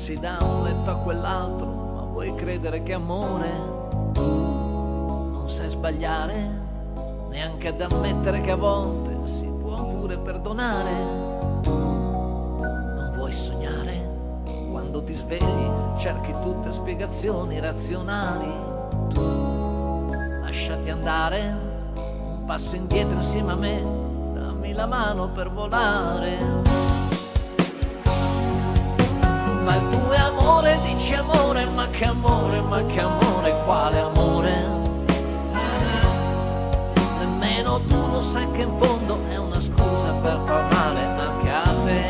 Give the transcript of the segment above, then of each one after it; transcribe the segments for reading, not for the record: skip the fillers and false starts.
passi da un letto a quell'altro, ma vuoi credere che amore tu non sai sbagliare, neanche ad ammettere che a volte si può pure perdonare. Tu non vuoi sognare, quando ti svegli cerchi tutte spiegazioni razionali. Tu lasciati andare, un passo indietro insieme a me, dammi la mano per volare. Ma il tuo amore, dici amore, ma che amore, ma che amore, quale amore? Nemmeno tu lo sai che in fondo è una scusa per far male anche a te.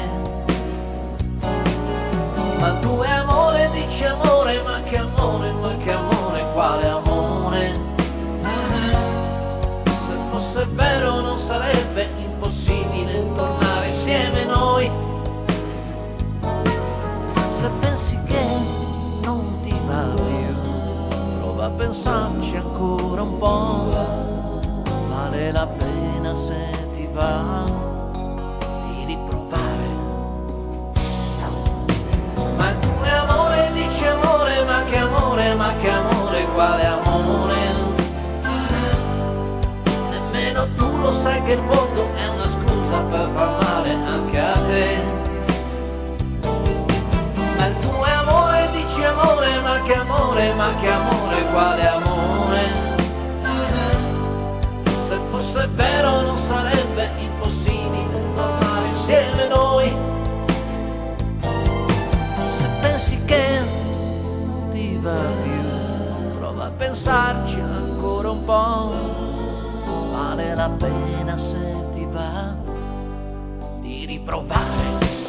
Ma il tuo amore, dici amore, ma che amore, ma che amore, quale amore? Se fosse vero non sarebbe impossibile tornare insieme noi. Se pensi che non ti va più, prova a pensarci ancora un po', vale la pena se ti va di riprovare. Ma il tuo amore, dice amore, ma che amore, ma che amore, quale amore? Nemmeno tu lo sai che in fondo è una scusa per far male anche a te. Ma il tuo amore, dici amore, ma che amore, ma che amore, quale amore? Se fosse vero non sarebbe impossibile tornare insieme noi. Se pensi che non ti va più, prova a pensarci ancora un po', vale la pena se ti va di riprovare.